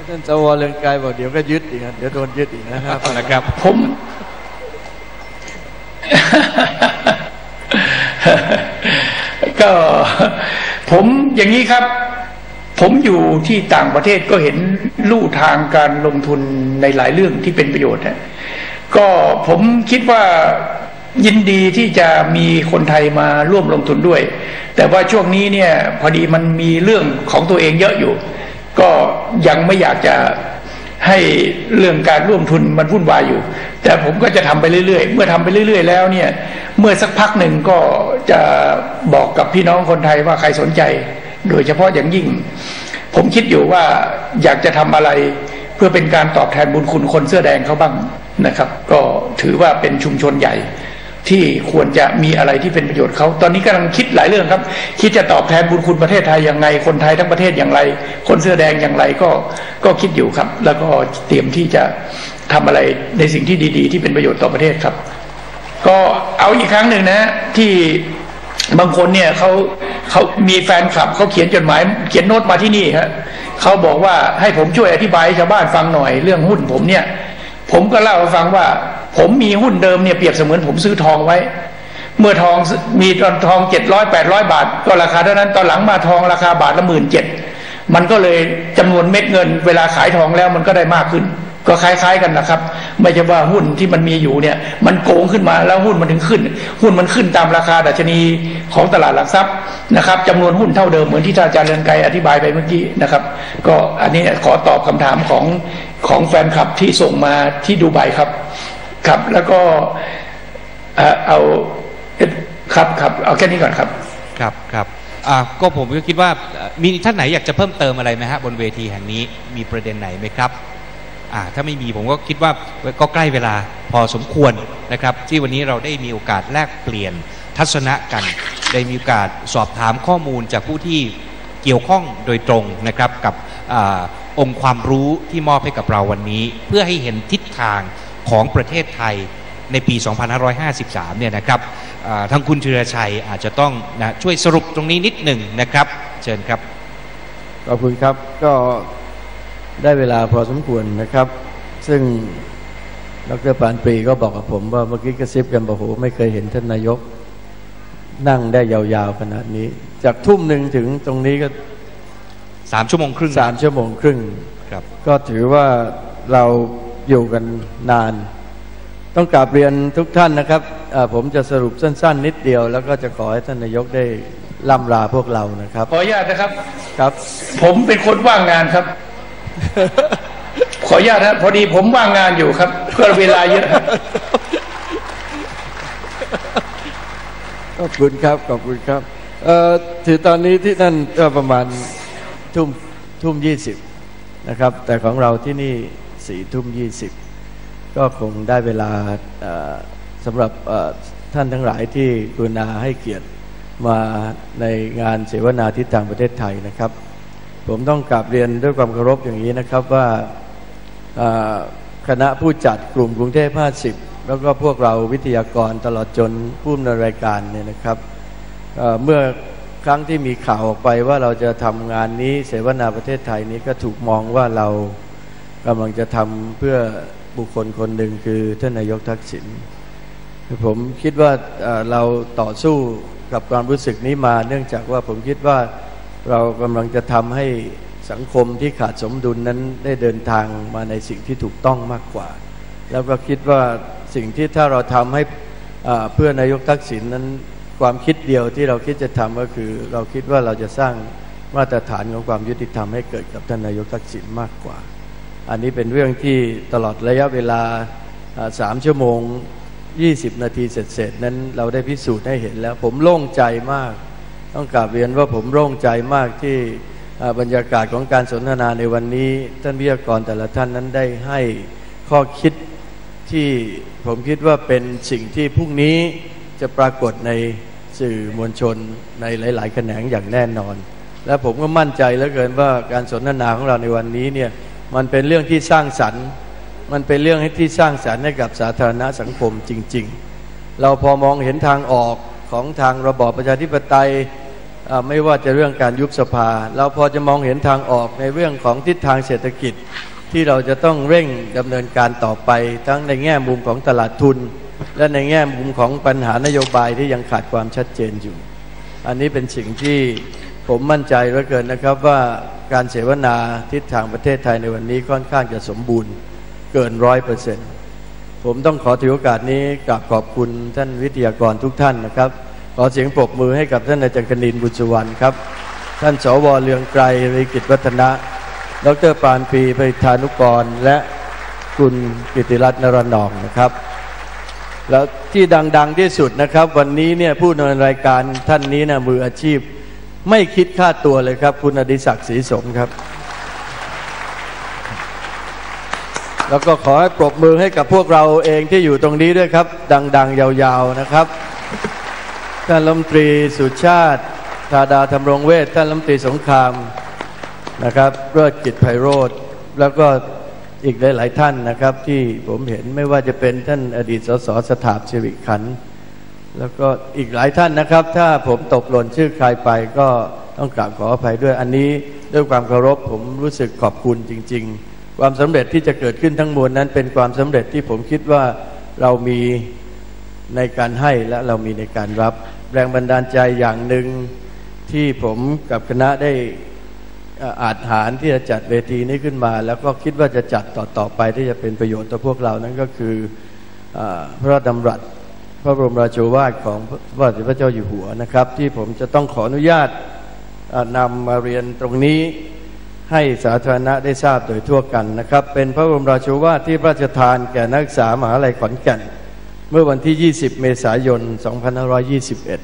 ท่านสว.เรืองไกรบอกเดี๋ยวก็ยึดอีกเดี๋ยวโดนยึดอีกนะครับก็ผมอย่างนี้ครับผมอยู่ที่ต่างประเทศก็เห็นลู่ทางการลงทุนในหลายเรื่องที่เป็นประโยชน์นะก็ผมคิดว่ายินดีที่จะมีคนไทยมาร่วมลงทุนด้วยแต่ว่าช่วงนี้เนี่ยพอดีมันมีเรื่องของตัวเองเยอะอยู่ก็ยังไม่อยากจะให้เรื่องการร่วมทุนมันวุ่นวายอยู่แต่ผมก็จะทำไปเรื่อยๆเมื่อทำไปเรื่อยๆแล้วเนี่ยเมื่อสักพักหนึ่งก็จะบอกกับพี่น้องคนไทยว่าใครสนใจโดยเฉพาะอย่างยิ่งผมคิดอยู่ว่าอยากจะทำอะไรเพื่อเป็นการตอบแทนบุญคุณคนเสื้อแดงเขาบ้างนะครับก็ถือว่าเป็นชุมชนใหญ่ที่ควรจะมีอะไรที่เป็นประโยชน์เขาตอนนี้กำลังคิดหลายเรื่องครับคิดจะตอบแทนบุญคุณประเทศไทยอย่างไรคนไทยทั้งประเทศอย่างไรคนเสื้อแดงอย่างไรก็คิดอยู่ครับแล้วก็เตรียมที่จะทำอะไรในสิ่งที่ดีๆที่เป็นประโยชน์ต่อประเทศครับก็เอาอีกครั้งหนึ่งนะที่บางคนเนี่ยเขามีแฟนคลับเขาเขียนจดหมายเขียนโน้ตมาที่นี่ครับเขาบอกว่าให้ผมช่วยอธิบายให้ชาวบ้านฟังหน่อยเรื่องหุ้นผมเนี่ยผมก็เล่าให้ฟังว่าผมมีหุ้นเดิมเนี่ยเปรียบเสมือนผมซื้อทองไว้เมื่อทองมีตอนทอง700-800 บาทก็ราคาเท่านั้นตอนหลังมาทองราคาบาทละ17,000มันก็เลยจำนวนเม็ดเงินเวลาขายทองแล้วมันก็ได้มากขึ้นก็คล้ายๆกันนะครับไม่ใช่ว่าหุ้นที่มันมีอยู่เนี่ยมันโกงขึ้นมาแล้วหุ้นมันถึงขึ้นหุ้นมันขึ้นตามราคาดัชนีของตลาดหลักทรัพย์นะครับจำนวนหุ้นเท่าเดิมเหมือนที่ท่านอาจารย์เรืองไกรอธิบายไปเมื่อกี้นะครับก็อันนี้ขอตอบคำถามของแฟนคลับที่ส่งมาที่ดูไบครับครับแล้วก็เอาครับเอาแค่นี้ก่อนครับครับก็ผมก็คิดว่ามีท่านไหนอยากจะเพิ่มเติมอะไรไหมฮะบนเวทีแห่งนี้มีประเด็นไหนไหมครับถ้าไม่มีผมก็คิดว่าก็ใกล้เวลาพอสมควรนะครับที่วันนี้เราได้มีโอกาสแลกเปลี่ยนทัศนะกันได้มีโอกาสสอบถามข้อมูลจากผู้ที่เกี่ยวข้องโดยตรงนะครับกับองค์ความรู้ที่มอบให้กับเราวันนี้เพื่อให้เห็นทิศทางของประเทศไทยในปี 2553 เนี่ยนะครับทางคุณธีรชัยอาจจะต้องช่วยสรุปตรงนี้นิดหนึ่งนะครับเชิญครับขอบคุณครับก็ได้เวลาพอสมควรนะครับซึ่งดร.ปานปรีก็บอกกับผมว่าเมื่อกี้กระซิบกันบอกโหไม่เคยเห็นท่านนายกนั่งได้ยาวๆขนาดนี้จากทุ่มหนึ่งถึงตรงนี้ก็ 3 ชั่วโมงครึ่ง 3 ชั่วโมงครึ่งครับก็ถือว่าเราอยู่กันนานต้องกราบเรียนทุกท่านนะครับผมจะสรุปสั้นๆนิดเดียวแล้วก็จะขอให้ท่านนายกได้ล่ำลาพวกเรานะครับขออนุญาตนะครับครับผมเป็นคนว่างงานครับขออนุญาตนะพอดีผมว่างงานอยู่ครับก็เวลาเยอะขอบคุณครับขอบคุณครับถือตอนนี้ที่นั่นก็ประมาณทุ่ม20นะครับแต่ของเราที่นี่4:20ก็คงได้เวลาสำหรับท่านทั้งหลายที่กรุณาให้เกียรติมาในงานเสวนาทิศทางประเทศไทยนะครับผมต้องกราบเรียนด้วยความเคารพอย่างนี้นะครับว่าคณะผู้จัดกลุ่มกรุงเทพ50แล้วก็พวกเราวิทยากรตลอดจนผู้ดำเนินรายการเนี่ยนะครับเมื่อครั้งที่มีข่าวออกไปว่าเราจะทำงานนี้เสวนาประเทศไทยนี้ก็ถูกมองว่าเรากำลังจะทำเพื่อบุคคลคนหนึ่งคือท่านนายกทักษิณผมคิดว่าเราต่อสู้กับความรู้สึกนี้มาเนื่องจากว่าผมคิดว่าเรากำลังจะทำให้สังคมที่ขาดสมดุลนั้นได้เดินทางมาในสิ่งที่ถูกต้องมากกว่าแล้วก็คิดว่าสิ่งที่ถ้าเราทำให้เพื่อนายกทักษิณนั้นความคิดเดียวที่เราคิดจะทำก็คือเราคิดว่าเราจะสร้างมาตรฐานของความยุติธรรมให้เกิดกับท่านนายกทักษิณมากกว่าอันนี้เป็นเรื่องที่ตลอดระยะเวลา3 ชั่วโมง20 นาทีเสร็จนั้นเราได้พิสูจน์ให้เห็นแล้วผมโล่งใจมากต้องกราบเรียนว่าผมโล่งใจมากที่บรรยากาศของการสนทนาในวันนี้ท่านวิทยากรแต่ละท่านนั้นได้ให้ข้อคิดที่ผมคิดว่าเป็นสิ่งที่พรุ่งนี้จะปรากฏในสื่อมวลชนในหลายๆแขนงอย่างแน่นอนและผมก็มั่นใจเหลือเกินว่าการสนทนาของเราในวันนี้เนี่ยมันเป็นเรื่องที่สร้างสรรค์มันเป็นเรื่องที่สร้างสรรค์ให้กับสาธารณสังคมจริงๆเราพอมองเห็นทางออกของทางระบอบประชาธิปไตยไม่ว่าจะเรื่องการยุบสภาเราพอจะมองเห็นทางออกในเรื่องของทิศทางเศรษฐกิจที่เราจะต้องเร่งดำเนินการต่อไปทั้งในแง่มุมของตลาดทุนและในแง่มุมของปัญหานโยบายที่ยังขาดความชัดเจนอยู่อันนี้เป็นสิ่งที่ผมมั่นใจเหลือเกินนะครับว่าการเสวนาทิศทางประเทศไทยในวันนี้ค่อนข้างจะสมบูรณ์เกิน 100%ผมต้องขอถือโอกาสนี้กราบขอบคุณท่านวิทยากรทุกท่านนะครับขอเสียงปรบมือให้กับท่านอาจารย์คณิน บุญสุวรรณครับท่านสว.เรืองไกร ฤกิจวัฒนะดร.ปานปีไพฑานุกรและคุณกิติรัตน์ นรนองนะครับแล้วที่ดังๆที่สุดนะครับวันนี้เนี่ยผู้ดำเนินรายการท่านนี้นะมืออาชีพไม่คิดค่าตัวเลยครับคุณอดิศักดิ์ ศรีสมครับแล้วก็ขอให้ปรบมือให้กับพวกเราเองที่อยู่ตรงนี้ด้วยครับดังๆยาวๆนะครับท่านรัฐมนตรีสุชาติธาดาธำรงเวชท่านรัฐมนตรีสงครามนะครับเลิศกิจไพโรจน์แล้วก็อีกหลายๆท่านนะครับที่ผมเห็นไม่ว่าจะเป็นท่านอดีตสสสถาพ สิริขันธ์แล้วก็อีกหลายท่านนะครับถ้าผมตกหล่นชื่อใครไปก็ต้องกราบขออภัยด้วยอันนี้ด้วยความเคารพผมรู้สึกขอบคุณจริงๆความสำเร็จที่จะเกิดขึ้นทั้งมวลนั้นเป็นความสำเร็จที่ผมคิดว่าเรามีในการให้และเรามีในการรับแรงบันดาลใจอย่างหนึ่งที่ผมกับคณะได้อาจหารที่จะจัดเวทีนี้ขึ้นมาแล้วก็คิดว่าจะจัดต่อไปที่จะเป็นประโยชน์ต่อพวกเรานั้นก็คือพระราชดำรัสพระบรมราโชวาทของพระบาทสมเด็จพระเจ้าอยู่หัวนะครับที่ผมจะต้องขออนุญาตนำมาเรียนตรงนี้ให้สาธารณะได้ทราบโดยทั่วกันนะครับเป็นพระบรมราโชวาทที่พระราชทานแก่นักศึกษามหาวิทยาลัยขอนแก่นเมื่อวันที่20 เมษายน 2521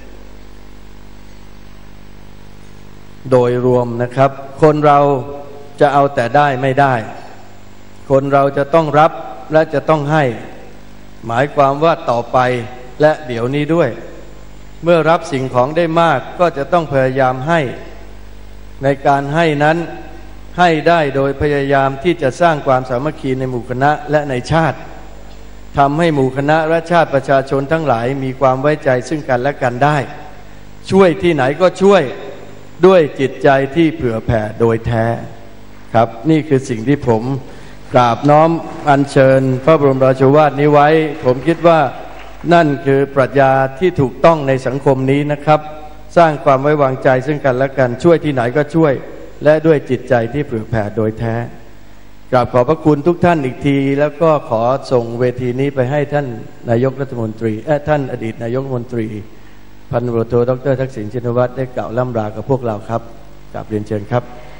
โดยรวมนะครับคนเราจะเอาแต่ได้ไม่ได้คนเราจะต้องรับและจะต้องให้หมายความว่าต่อไปและเดี๋ยวนี้ด้วยเมื่อรับสิ่งของได้มากก็จะต้องพยายามให้ในการให้นั้นให้ได้โดยพยายามที่จะสร้างความสามัคคีในหมู่คณะและในชาติทำให้หมู่คณะและชาติประชาชนทั้งหลายมีความไว้ใจซึ่งกันและกันได้ช่วยที่ไหนก็ช่วยด้วยจิตใจที่เผื่อแผ่โดยแท้ครับนี่คือสิ่งที่ผมกราบน้อมอัญเชิญพระบรมราโชวาทนี้ไว้ผมคิดว่านั่นคือปรัชญาที่ถูกต้องในสังคมนี้นะครับสร้างความไว้วางใจซึ่งกันและกันช่วยที่ไหนก็ช่วยและด้วยจิตใจที่เผื่อแผ่โดยแท้กราบขอบพระคุณทุกท่านอีกทีแล้วก็ขอส่งเวทีนี้ไปให้ท่านนายกรัฐมนตรีท่านอดีตนายกรัฐมนตรีพันตำรวจโทดร.ทักษิณชินวัตรได้กล่าวล่ำลากับพวกเราครับกราบเรียนเชิญครับ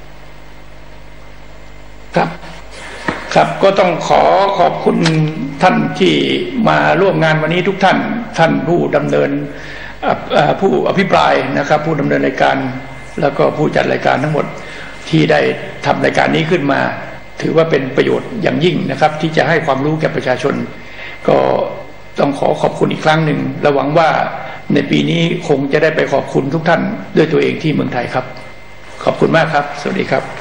ครับก็ต้องขอบคุณท่านที่มาร่วมงานวันนี้ทุกท่านผู้ดำเนินผู้อภิปรายนะครับผู้ดำเนินรายการแล้วก็ผู้จัดรายการทั้งหมดที่ได้ทำรายการนี้ขึ้นมาถือว่าเป็นประโยชน์อย่างยิ่งนะครับที่จะให้ความรู้แก่ประชาชนก็ต้องขอบคุณอีกครั้งหนึ่งและหวังว่าในปีนี้คงจะได้ไปขอบคุณทุกท่านด้วยตัวเองที่เมืองไทยครับขอบคุณมากครับสวัสดีครับ